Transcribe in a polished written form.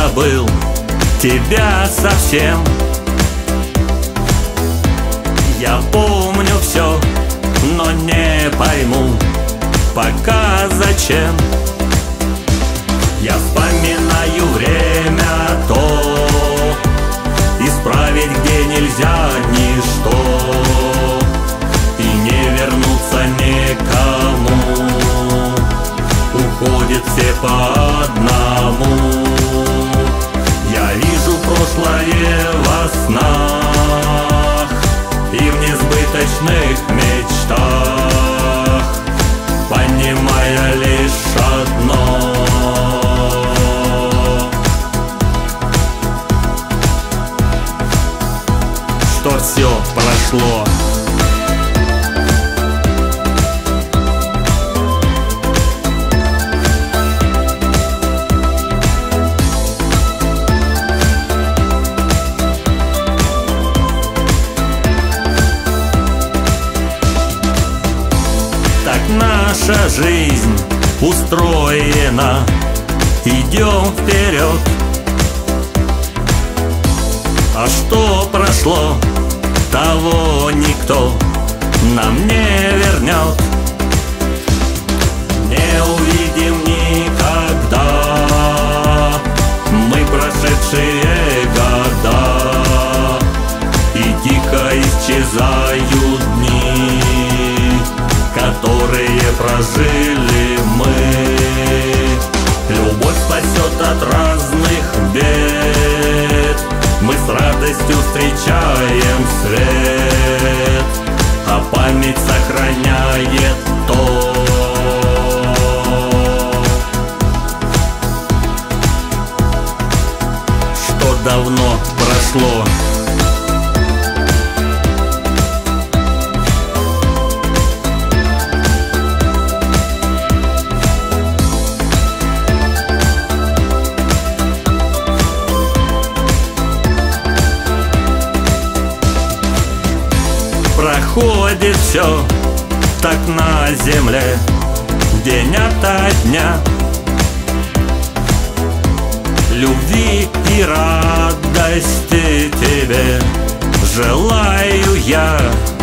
забыл тебя совсем. Я помню все, но не пойму пока зачем. Я вспоминаю время то, исправить где нельзя ничто, и не вернуться никому. Уходят все по одному. Я вижу прошлое во снах и в несбыточных мечтах, понимая лишь одно: что все прошло. Так наша жизнь устроена, идем вперед. А что прошло, того никто нам не вернет. Не увидим никогда мы прошедшие года, и тихо исчезают дни, которые прожили мы. Любовь спасет от разных бед, мы с радостью встречаем свет, а память сохраняет то, что давно прошло. Проходит все так на земле, день ото дня. Любви и радости тебе желаю я.